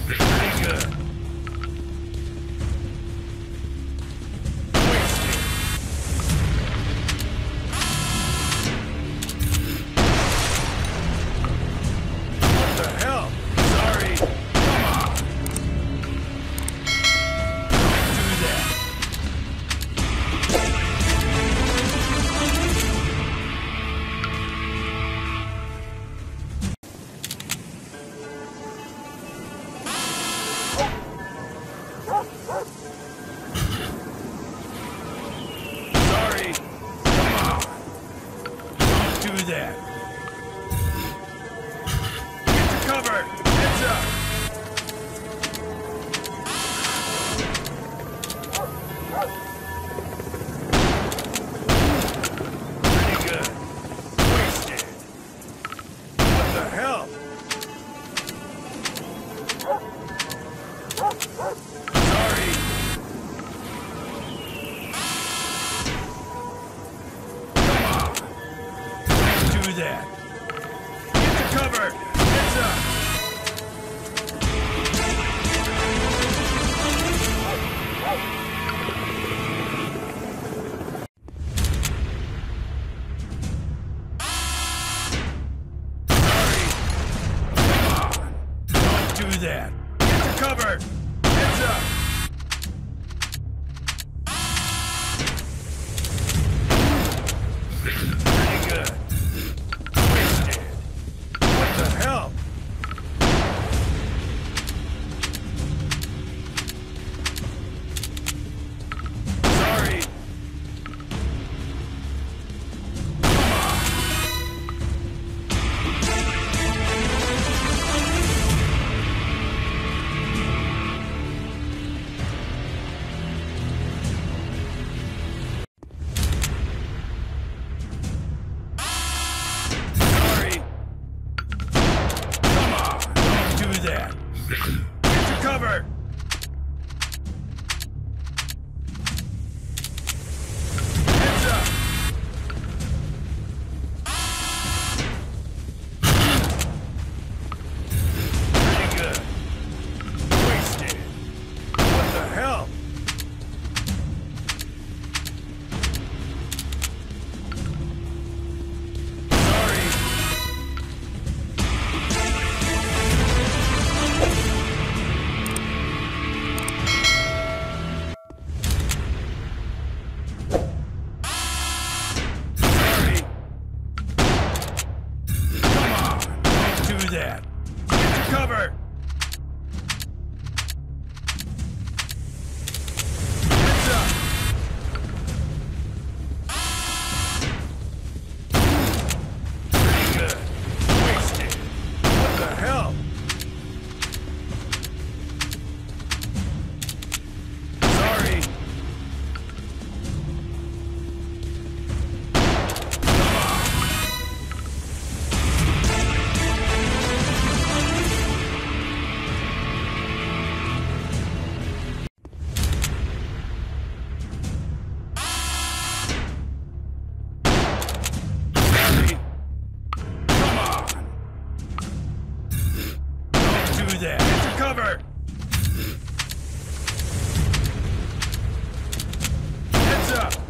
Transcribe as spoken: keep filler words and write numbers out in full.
Pretty good. That. Get to cover! Heads up! Pretty good. Wasted. What the hell? Sorry. That. Get to cover! Heads up! Sorry! Come on! Don't do that! Get to cover! Heads up! Pretty good. That. Get to cover! Heads up! Pretty good. Wasted. What the hell? That. Get to cover! Heads up! Pretty good. Wasted. What the hell? Sorry. That. Get to cover! Heads up!